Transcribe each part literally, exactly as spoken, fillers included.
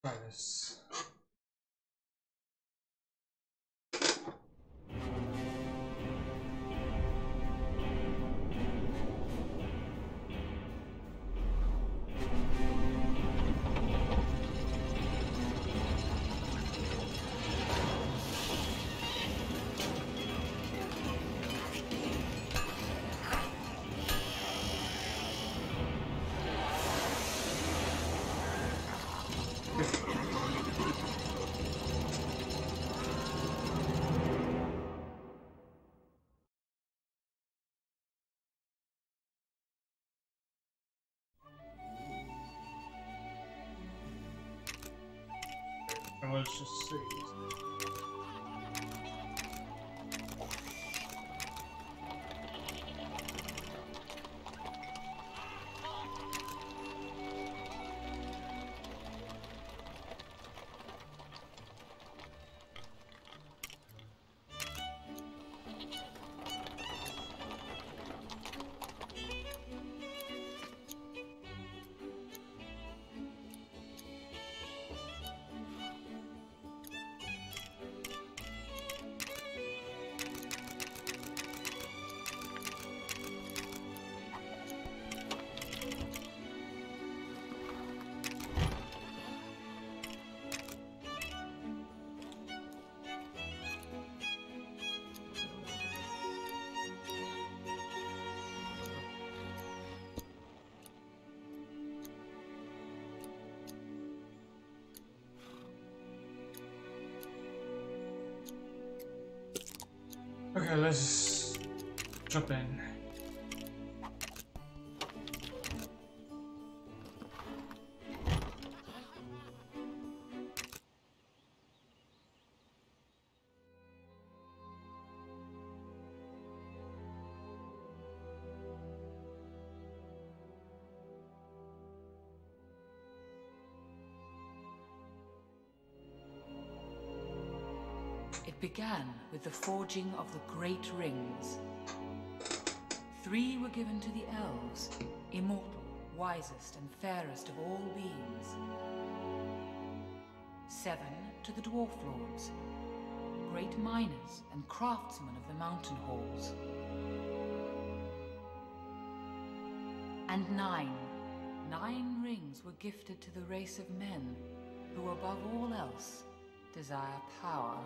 Try this. And let's just see. Okay, let's jump in. It began with the forging of the Great Rings. Three were given to the elves, immortal, wisest and fairest of all beings. Seven to the dwarf lords, great miners and craftsmen of the mountain halls. And nine, nine rings were gifted to the race of men who above all else desire power.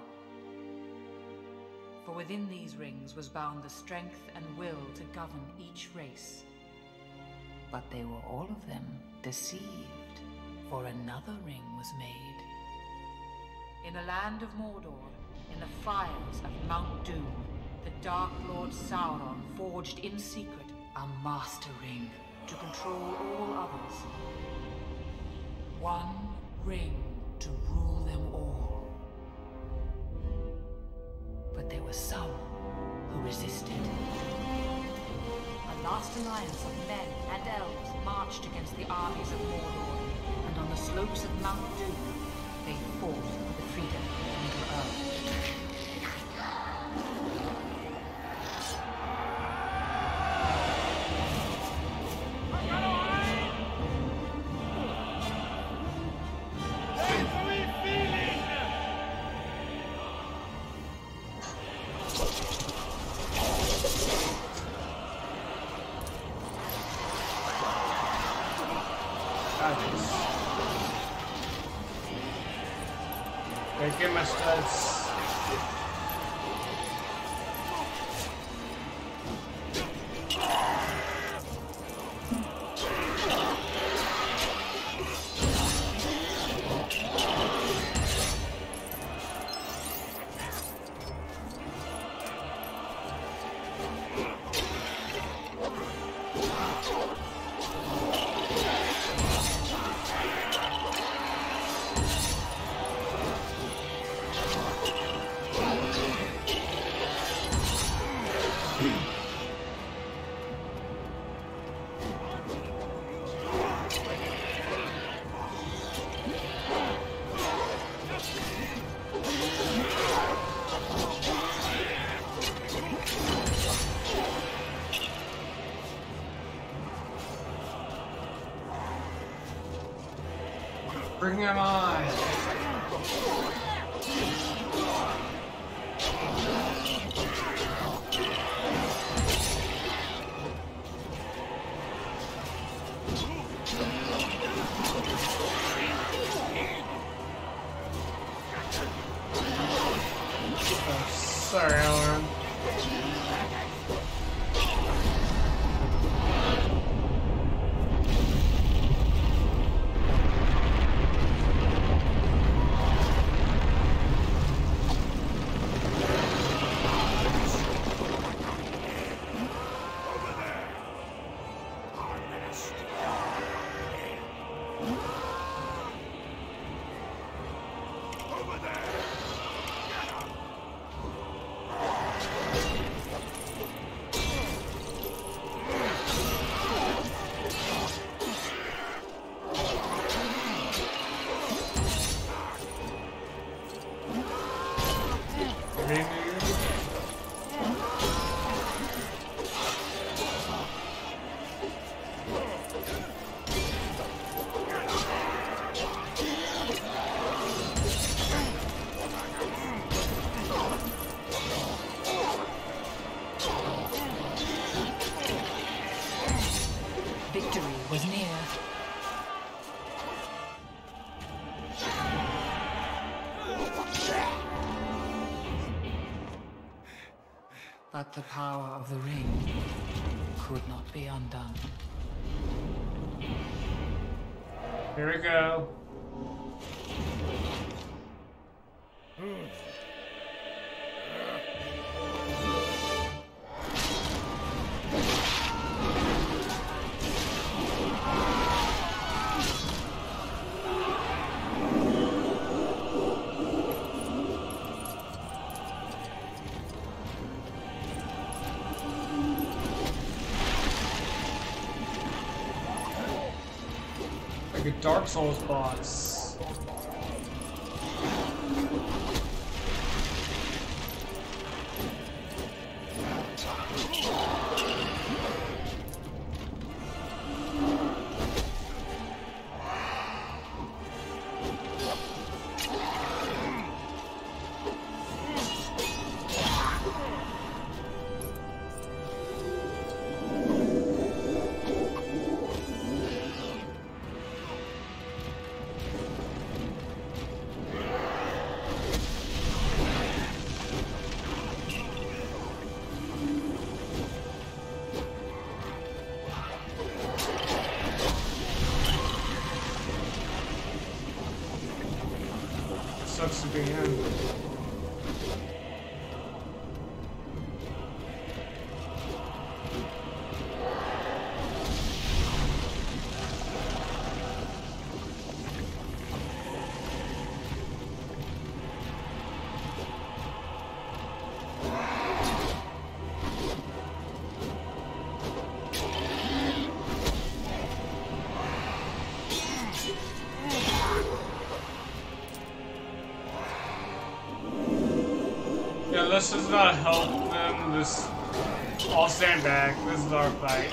For within these rings was bound the strength and will to govern each race. But they were all of them deceived, for another ring was made. In the land of Mordor, in the fires of Mount Doom, the Dark Lord Sauron forged in secret a Master Ring to control all others. One ring to rule them all. But there were some who resisted. A last alliance of men and elves marched against the armies of Mordor, and on the slopes of Mount Doom, they fought for the freedom of Middle-earth. Get my studs. Yeah. Bring him on! Oh, sorry, Alan. Victory was near. But the power of the ring could not be undone. Here we go. Like a Dark Souls boss. Sucks to be him. Yeah, let's just not help them, just all stand back. This is our fight.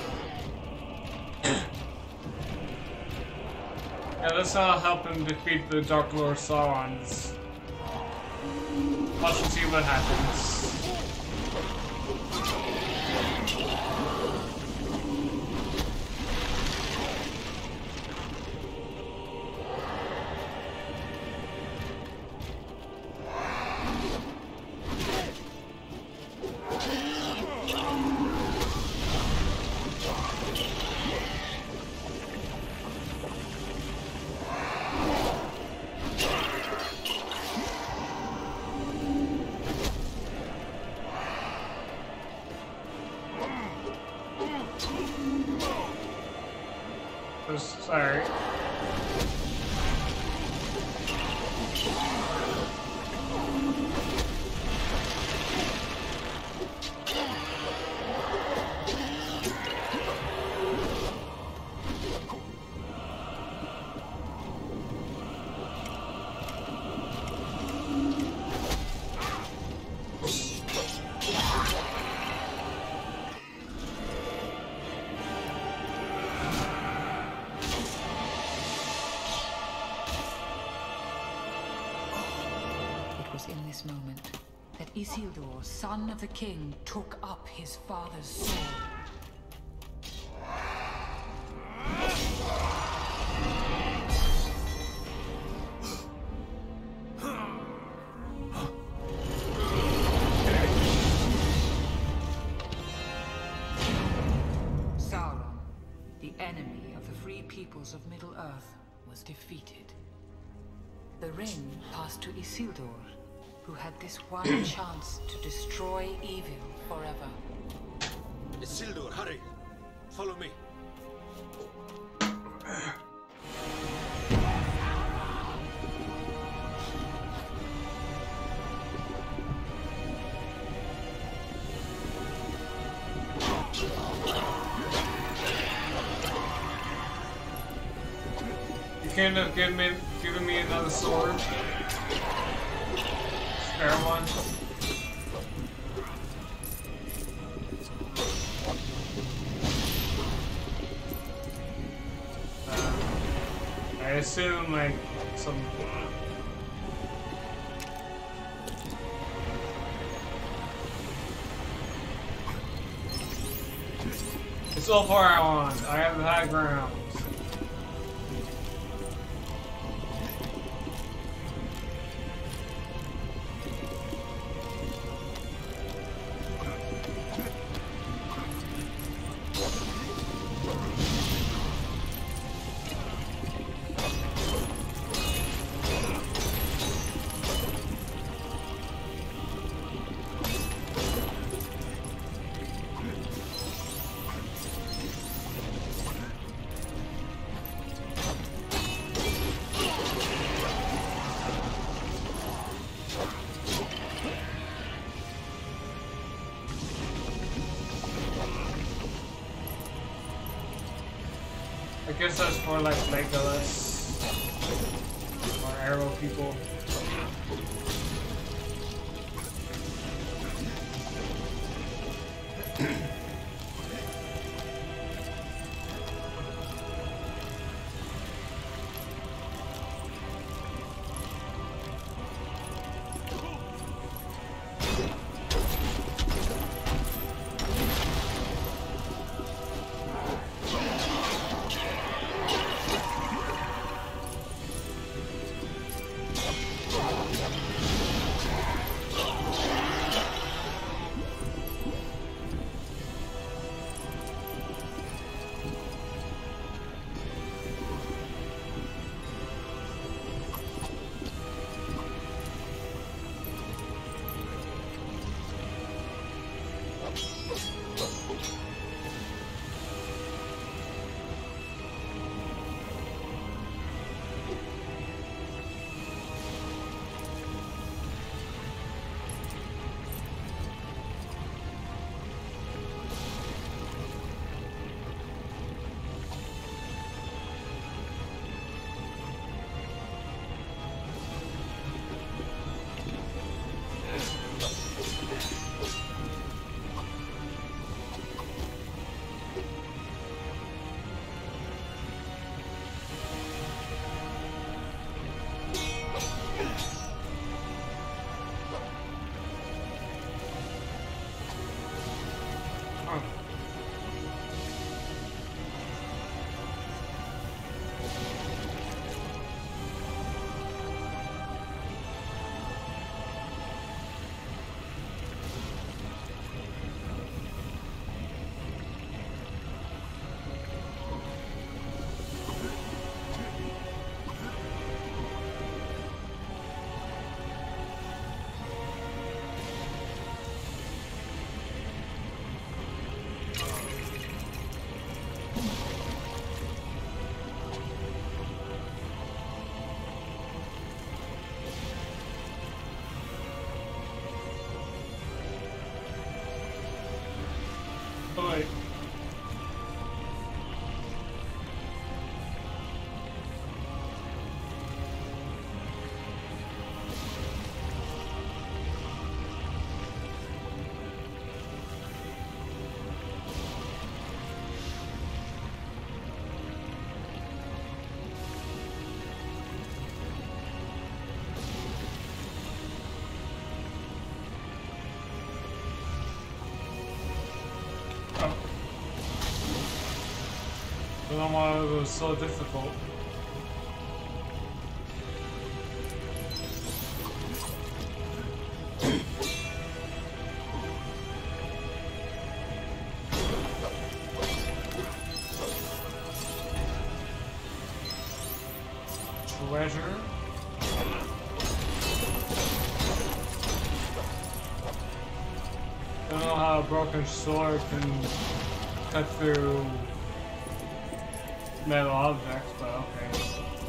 Yeah, let's not help him defeat the Dark Lord Sauron. Just watch and see what happens. Sorry. was in this moment that Isildur, son of the king, took up his father's sword. Sauron, the enemy of the free peoples of Middle-earth, was defeated. The ring passed to Isildur, who had this one chance to destroy evil forever. Isildur, hurry! Follow me. You couldn't have given me, given me another sword? Spare one? Uh, I assume like some... It's all far I want. I have the high ground. I guess that's for like Legolas or arrow people. know why it was so difficult. Treasure. I don't know how a broken sword can cut through metal objects, but okay.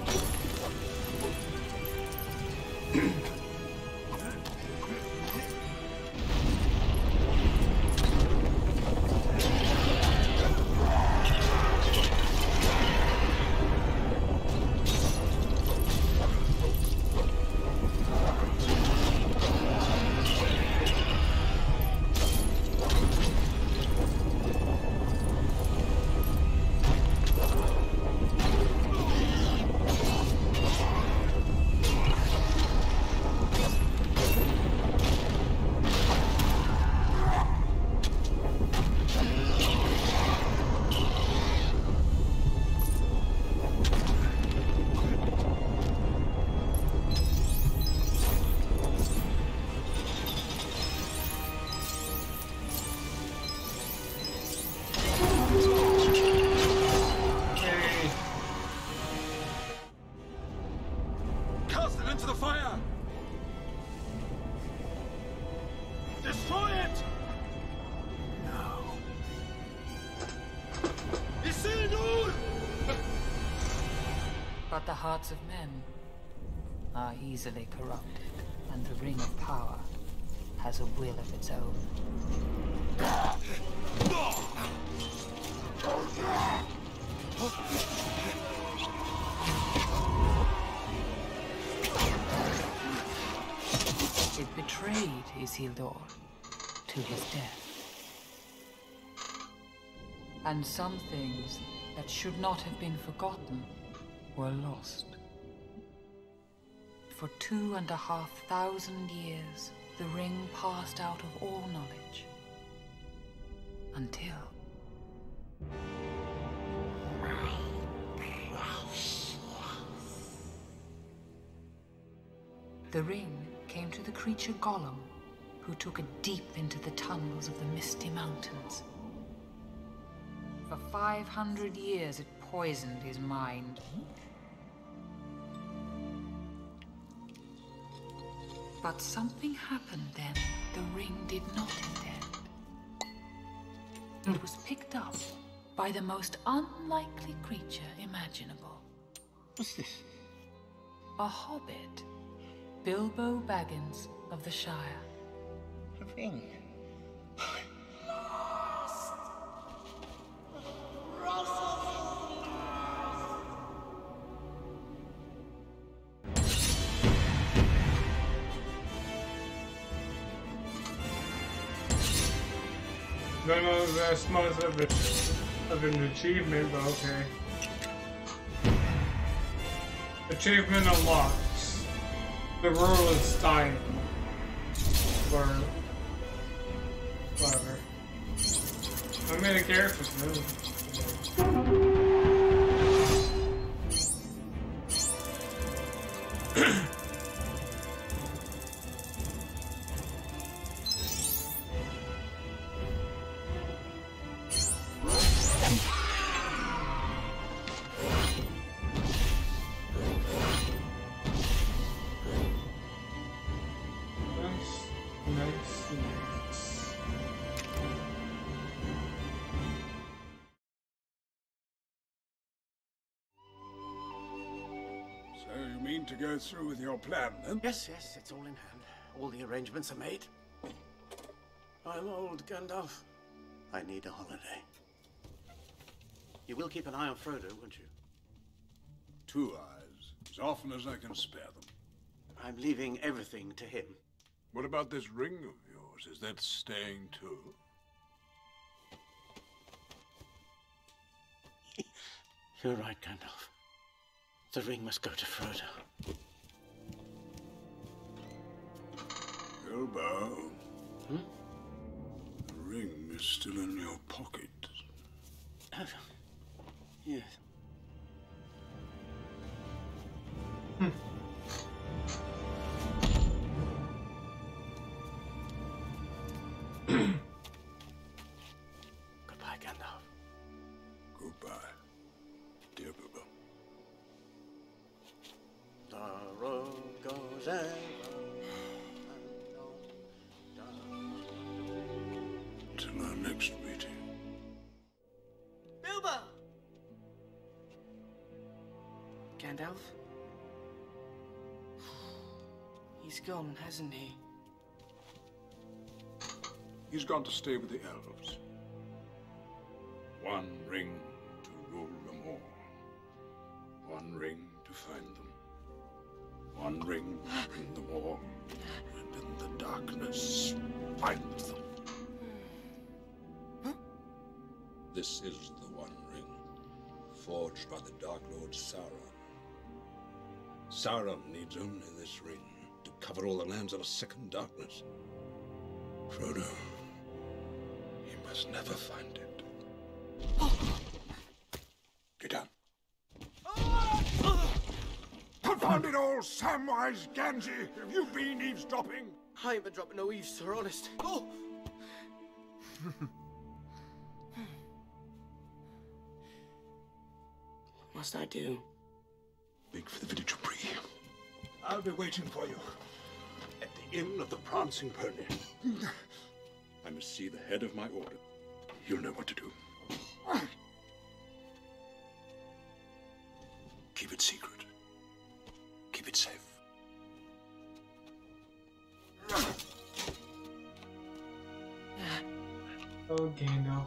But the hearts of men are easily corrupted, and the Ring of Power has a will of its own. It betrayed Isildur to his death. And some things that should not have been forgotten were lost. For two and a half thousand years, the ring passed out of all knowledge. Until... the ring came to the creature Gollum, who took it deep into the tunnels of the Misty Mountains. For five hundred years it poisoned his mind. But something happened then the ring did not intend. It was picked up by the most unlikely creature imaginable. What's this? A hobbit. Bilbo Baggins of the Shire. A ring. Don't know that's much of it of an achievement, but okay. Achievement unlocked. The Ruralstein. Or whatever. I made a character too. To go through with your plan, then? Yes, yes, it's all in hand. All the arrangements are made. I'm old, Gandalf. I need a holiday. You will keep an eye on Frodo, won't you? Two eyes, as often as I can spare them. I'm leaving everything to him. What about this ring of yours? Is that staying too? You're right, Gandalf. The ring must go to Frodo. Bilbo. Hmm? The ring is still in your pocket. Yes. Goodbye, Gandalf. Goodbye, dear Bilbo. The road goes ever and on down. Till our next meeting. Bilbo! Gandalf? He's gone, hasn't he? He's gone to stay with the elves. One ring to rule them all. One ring to find them. One ring to bring them all. And in the darkness, find them. This is the One Ring, forged by the Dark Lord Sauron. Sauron needs only this ring to cover all the lands of a second darkness. Frodo, he must never find it. Get down. Confound it all, Samwise Gamgee! Have you been eavesdropping? I ain't been dropping no eaves, sir, honest. Oh! What must I do? Make for the village of Bree. I'll be waiting for you at the Inn of the Prancing Pony. I must see the head of my order. You'll know what to do. Keep it secret. Keep it safe. Oh, Gandalf.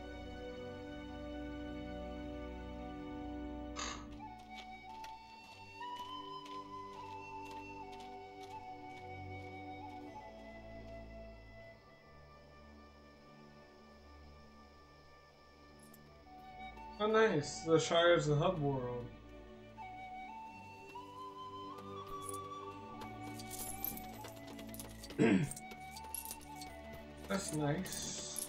Oh, nice. The Shire's the hub world. That's nice.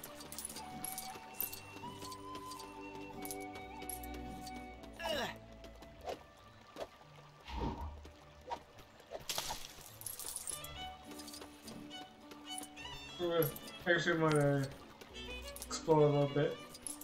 I actually want to explore a little bit.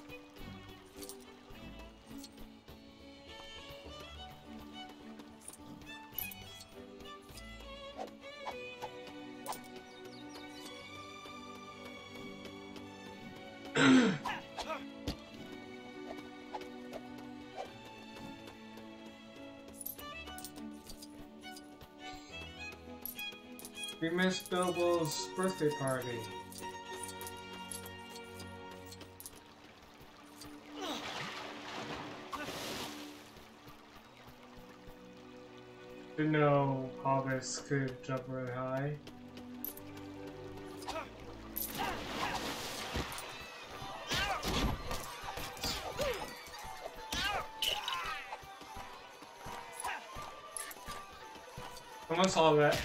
We missed Bilbo's birthday party. Didn't know hobbits could jump really high. Someone saw that.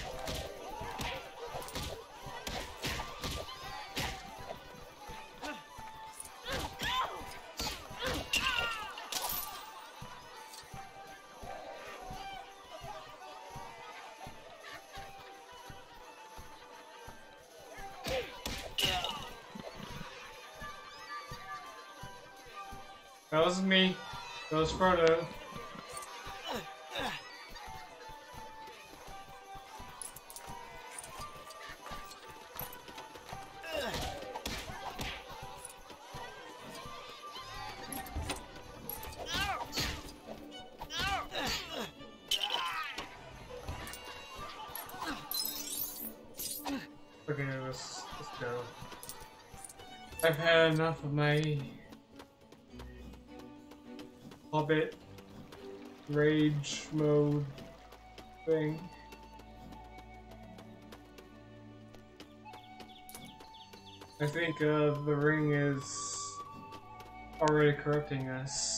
That was me. That was Frodo. Okay, let's, let's go. I've had enough of my Hobbit rage mode thing. I think uh, the ring is already corrupting us.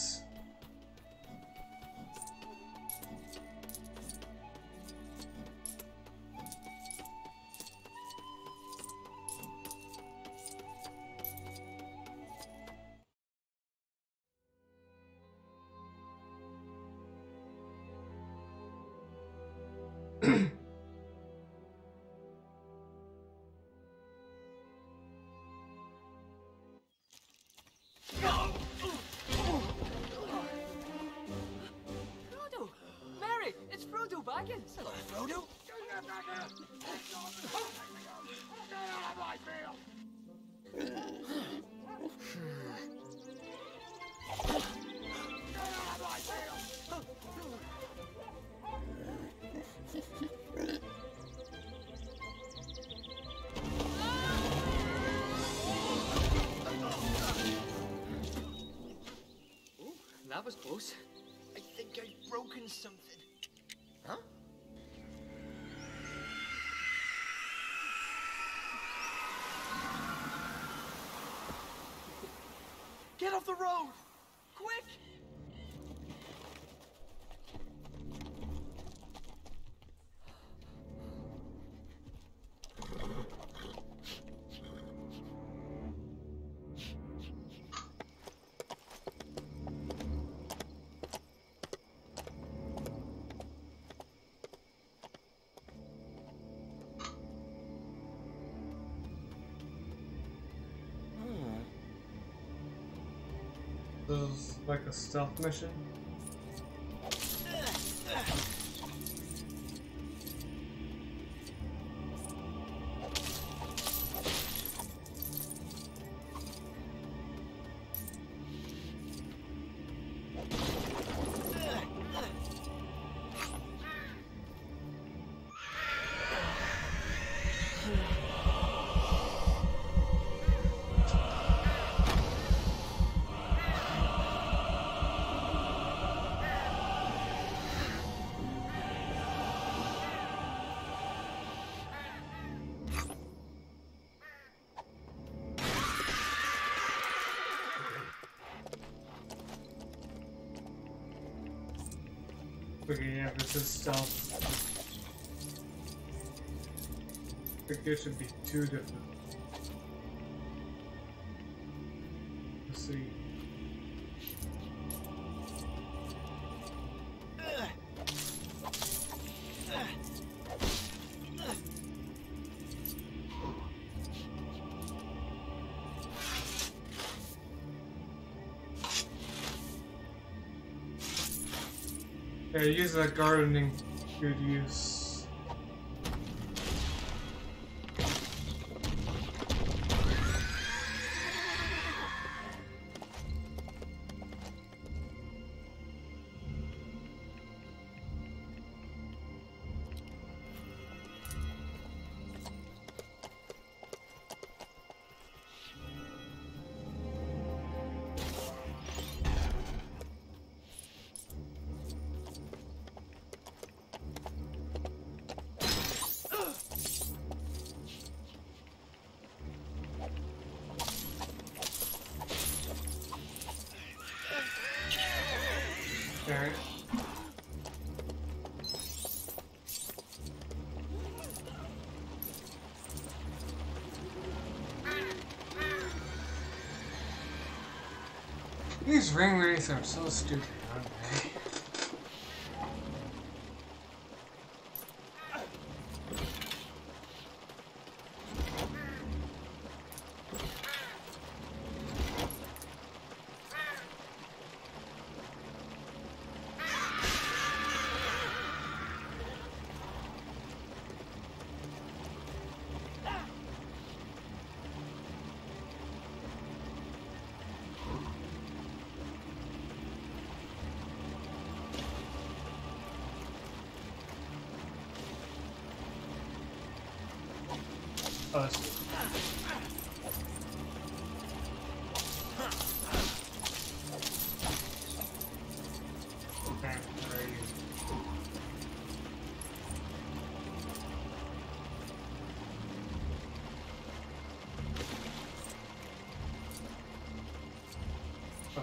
Baggins. Hello, Frodo. Ooh, that was close. I think I've broken something. Huh? Get off the road! Quick! This is like a stealth mission. Okay, yeah, this is stealth. I think there should be two different. Let's see. Yeah, use that gardening good use. Alright. These ring wraiths are so stupid, aren't they? Us. Okay, where are you? Oh.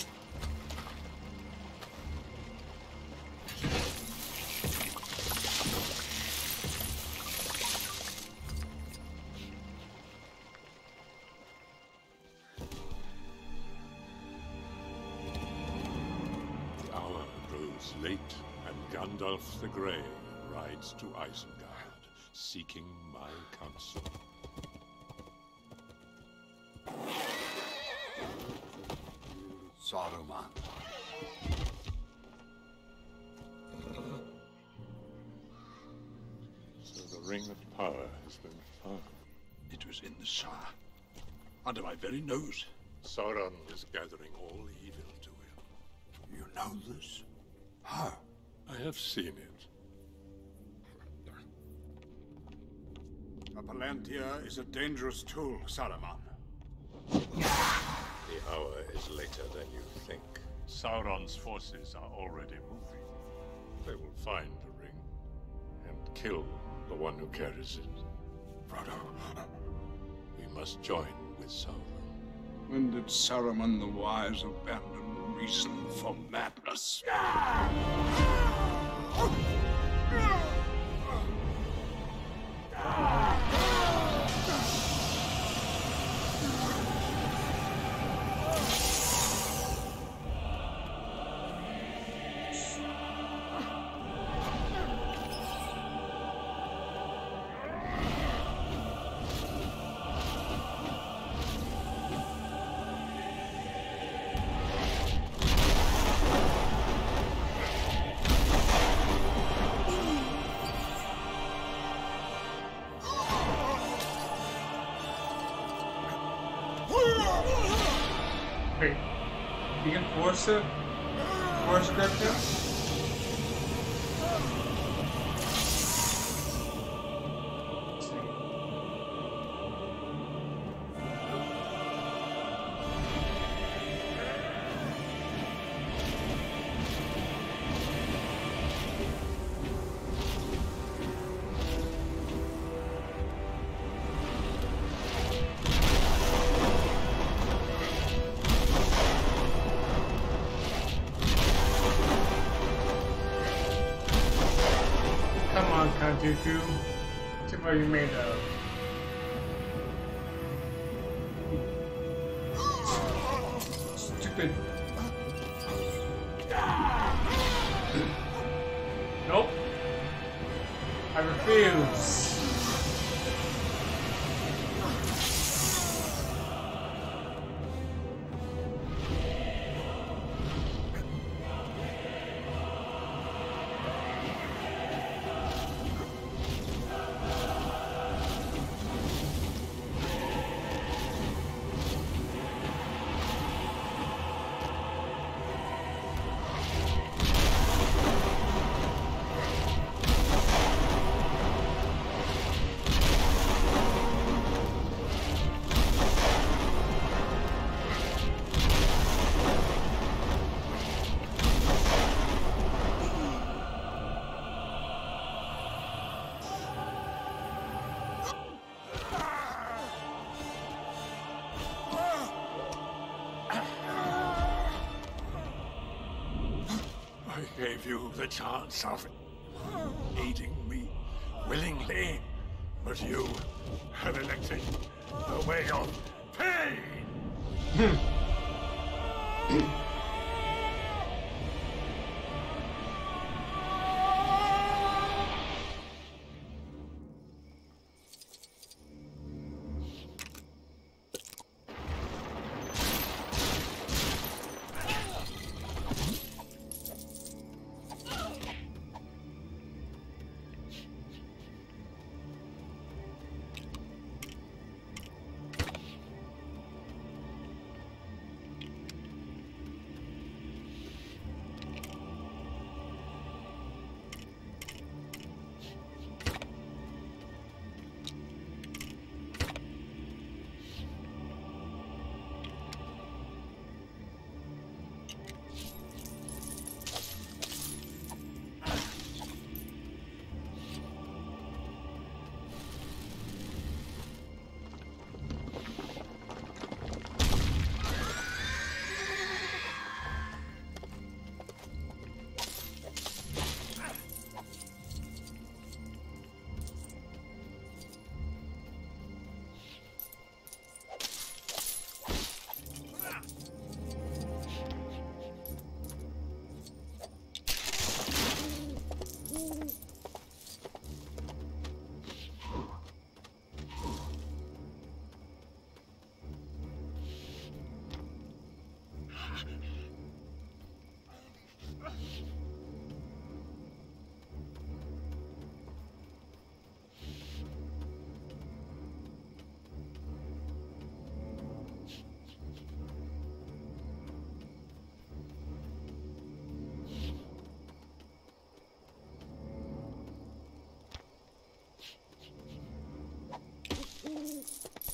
Late, and Gandalf the Grey rides to Isengard, seeking my counsel. Saruman. ring of power has been found. It was in the Shire, under my very nose. Sauron is gathering all evil to him. You know this? How? I have seen it. A Palantir is a dangerous tool, Saruman. The hour is later than you think. Sauron's forces are already moving. They will find the ring and kill the one who carries it. Frodo. We must join with Sauron. When did Saruman the Wise abandon reason for madness? Wait, you can force it? Force grip him? Come on, Count Dooku. See what you're made of. Stupid. Nope. I refuse. I gave you the chance of aiding me willingly, but you have elected the way of pain!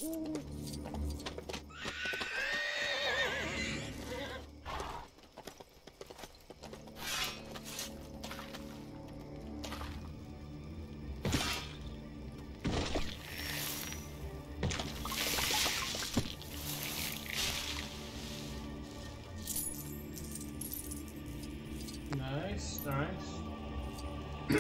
Nice, nice.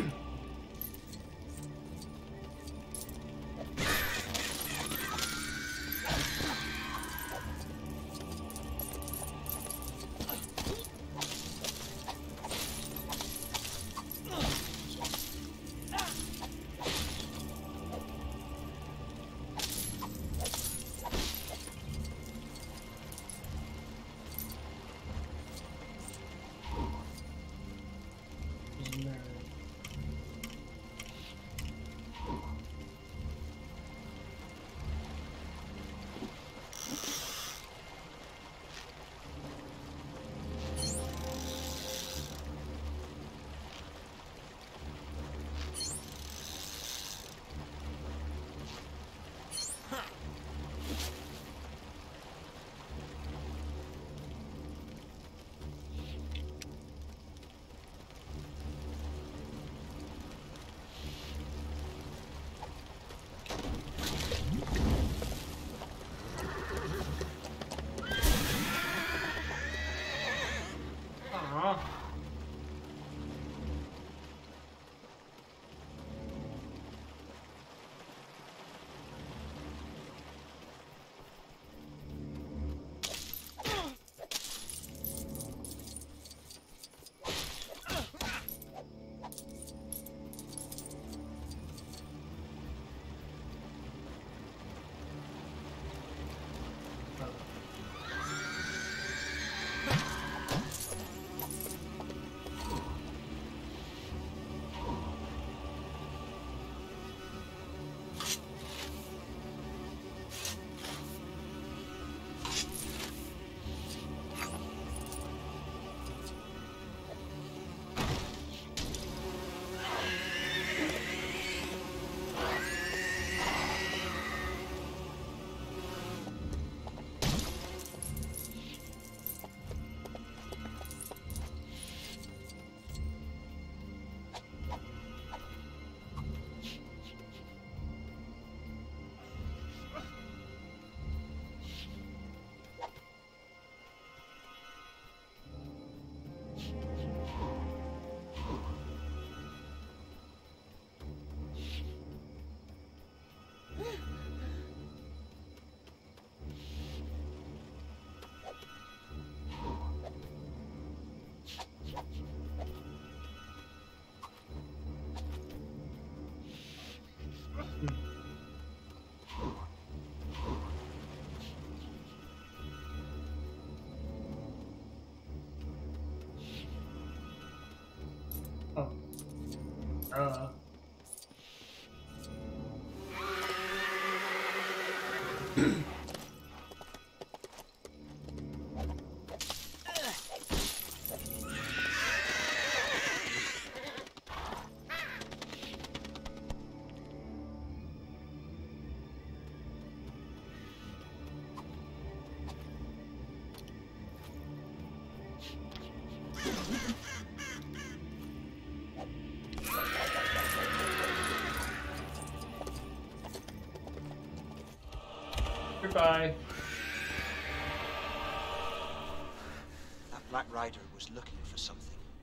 Oh. Uh. Goodbye. That Black Rider was looking for something.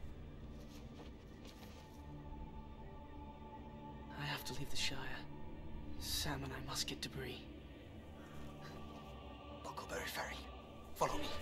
I have to leave the Shire. Sam and I must get debris. Buckleberry Ferry. Follow me.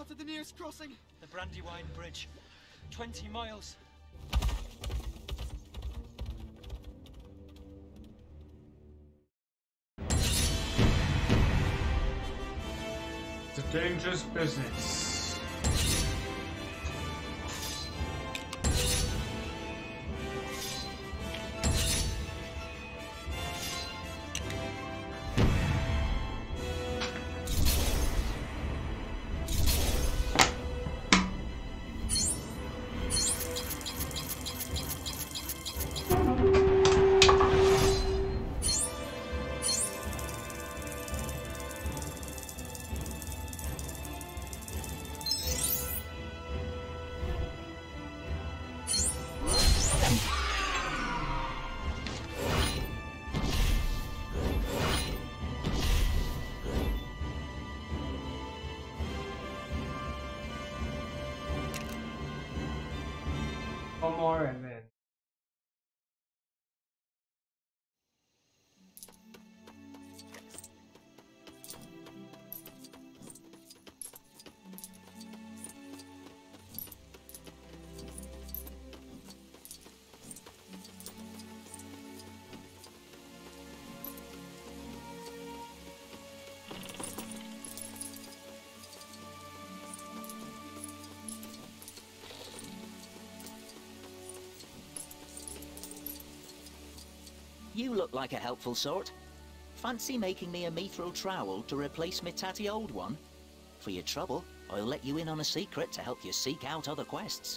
far to the nearest crossing? The Brandywine Bridge. Twenty miles. It's a dangerous business. One more and then. You look like a helpful sort. Fancy making me a mithril trowel to replace my tatty old one? For your trouble, I'll let you in on a secret to help you seek out other quests.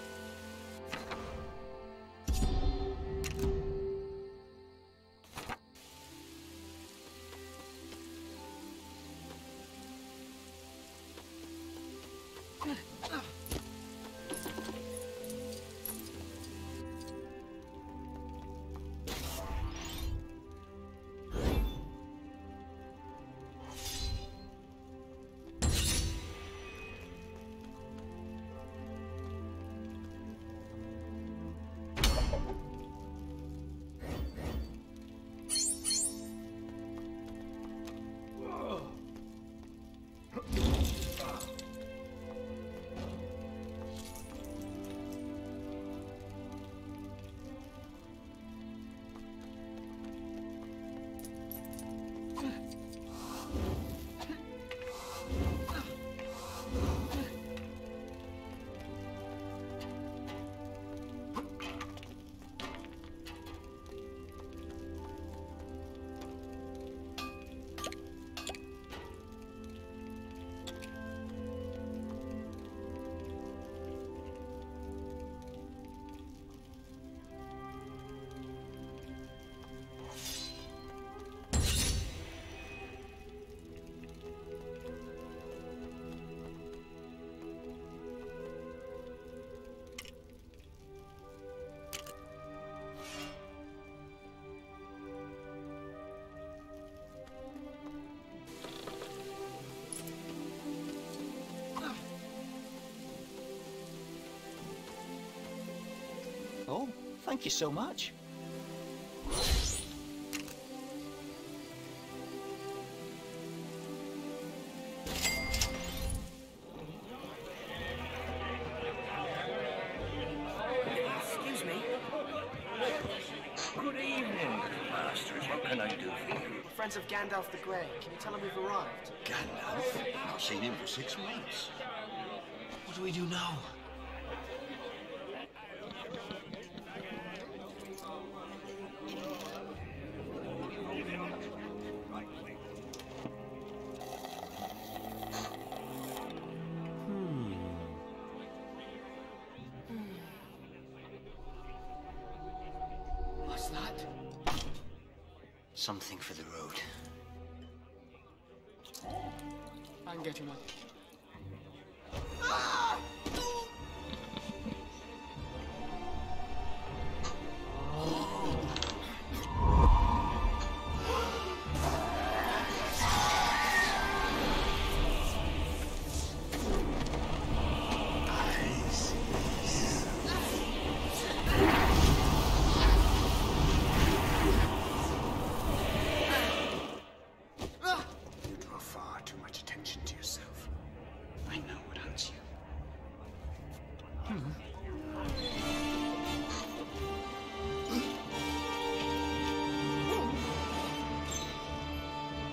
Oh, thank you so much. Excuse me. Good evening, masters. What can I do for you? We're friends of Gandalf the Grey. Can you tell him we've arrived? Gandalf? Not seen him for six weeks. What do we do now? What's that? Something for the road. I can get you one. You draw far too much attention to yourself.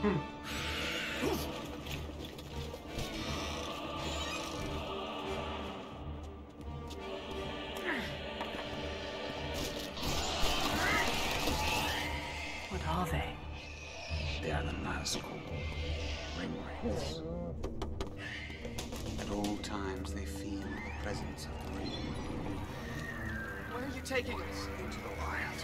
What are they? They are the Nazgul. Ring wraiths. At all times they feel the presence of the ring. Where are you taking us? Into the wild.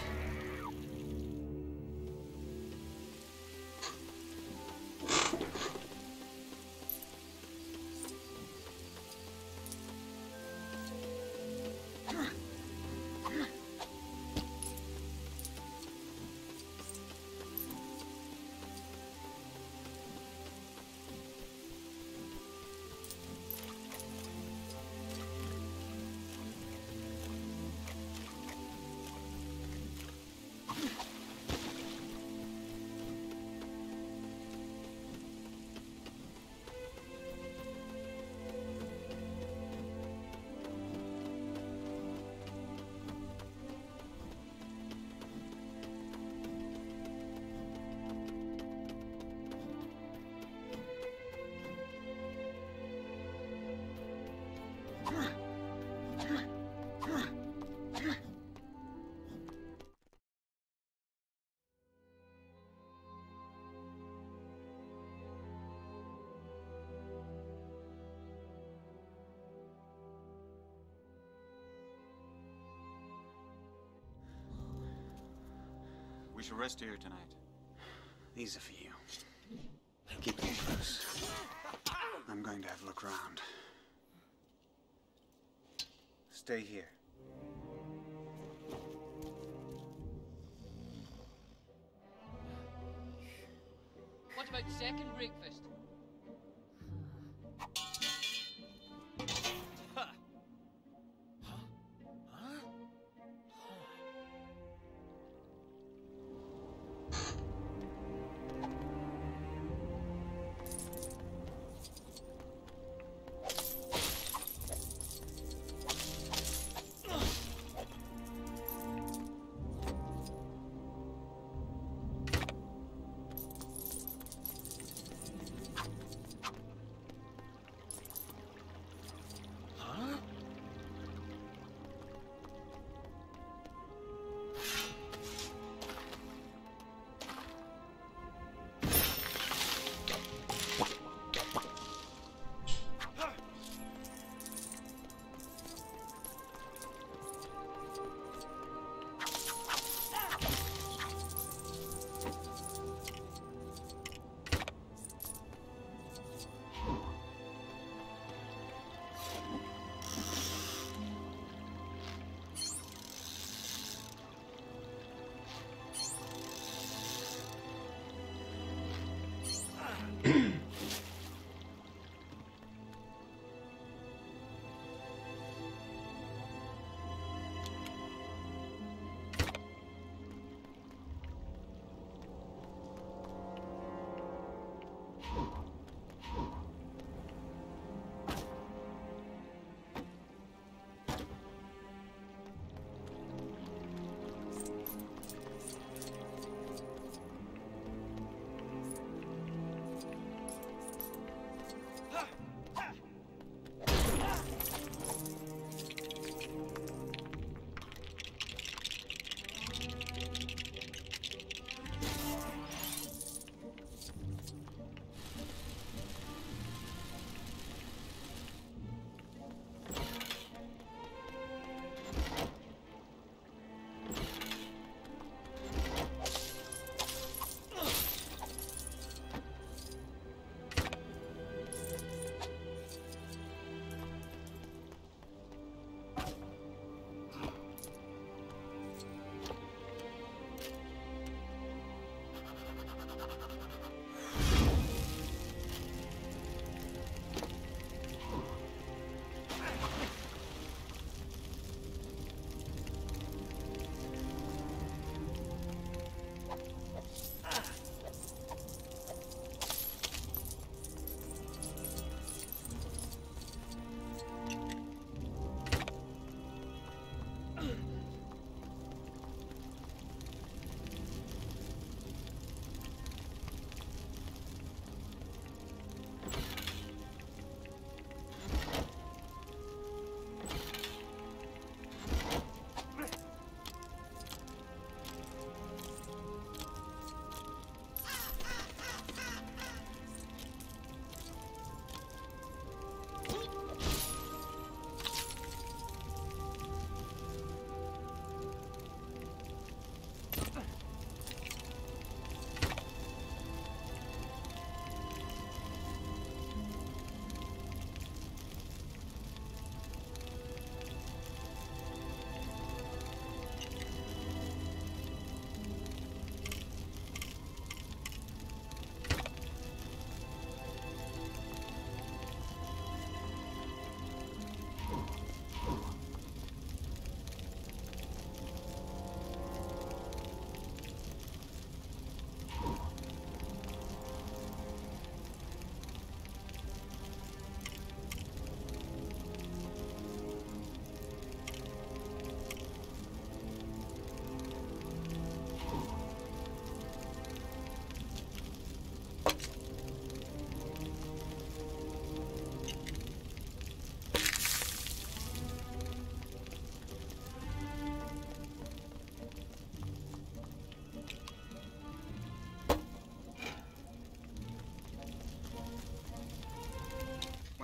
We shall rest here tonight. These are for you. Keep them close. I'm going to have a look around. Stay here. What about second breakfast?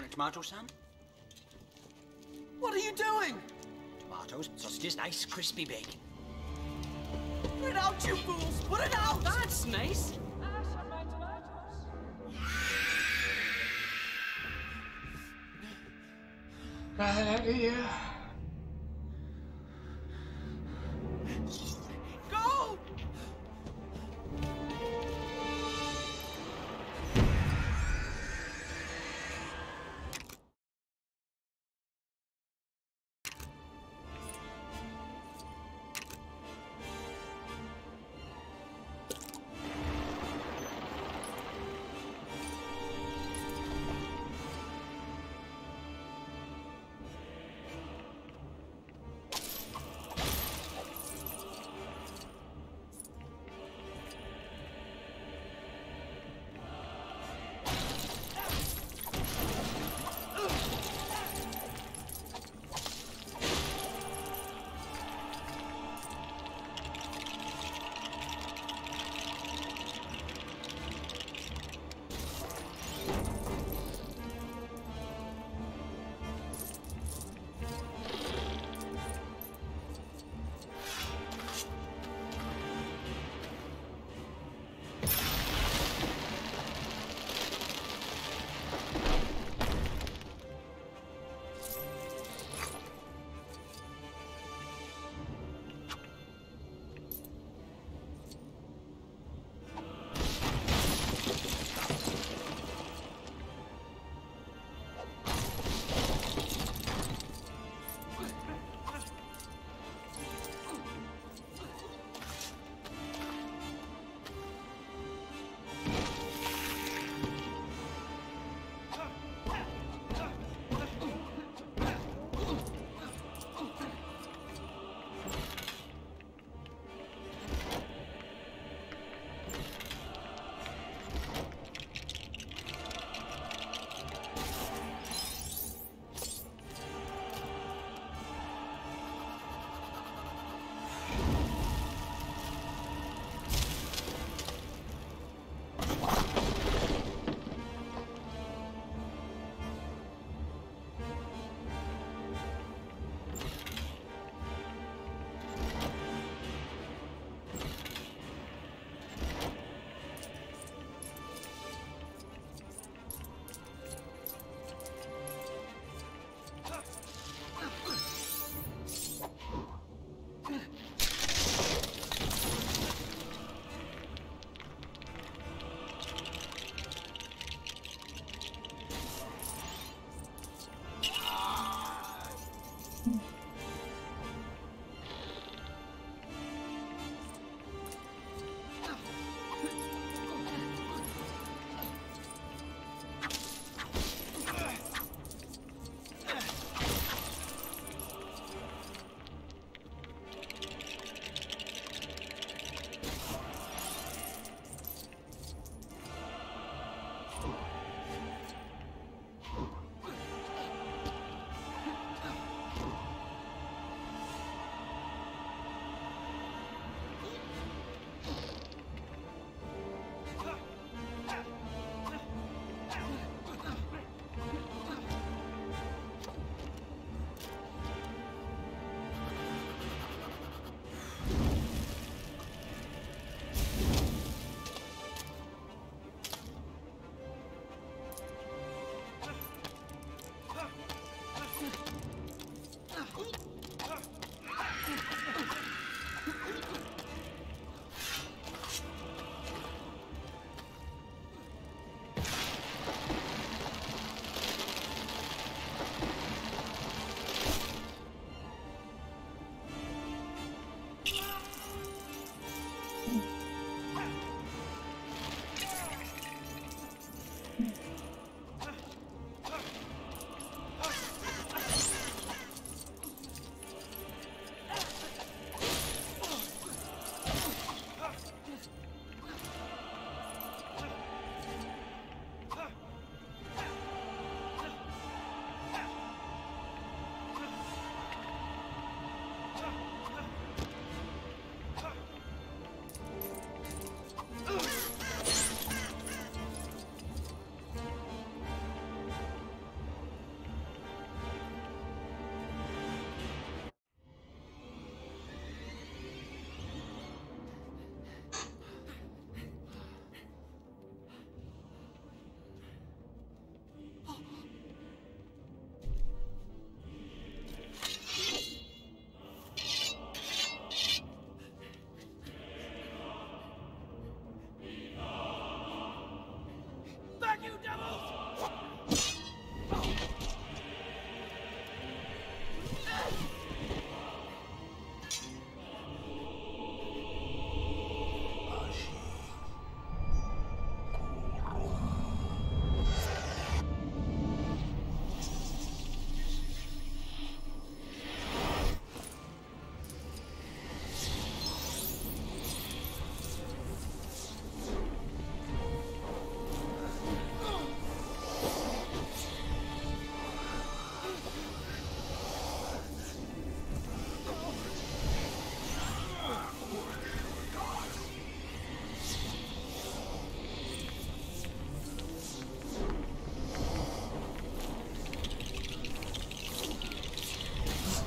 tomato, Sam? What are you doing? Tomatoes, sausages, nice crispy bacon. Put it out, you fools! Put it out! That's nice. Bad idea. Go!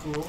cool.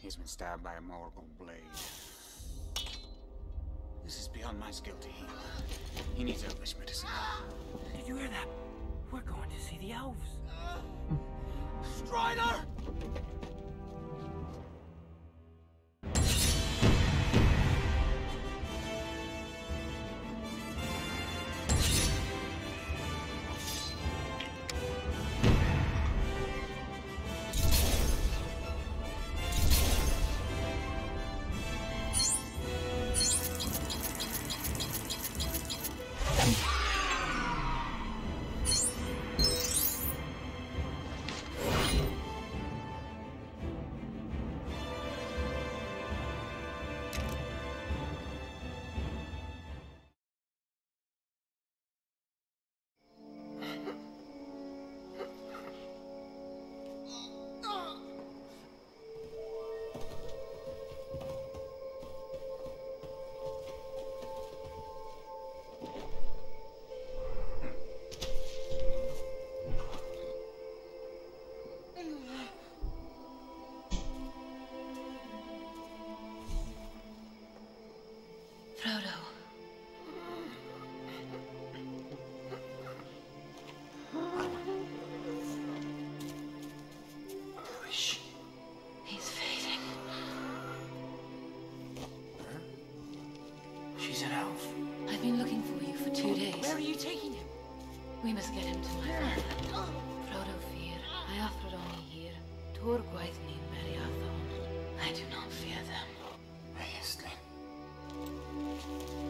He's been stabbed by a Morgul blade. This is beyond my skill to heal. He needs Elvish medicine. Did you hear that? We're going to see the elves. Strider! Frodo. Shh. He's fading. Huh? She's an elf. I've been looking for you for two days. Where are you taking him? We must get him to my father. Frodo fear. I offered only here. Tor Gwaithni Meriathon. I do not fear them. Hey, Islin.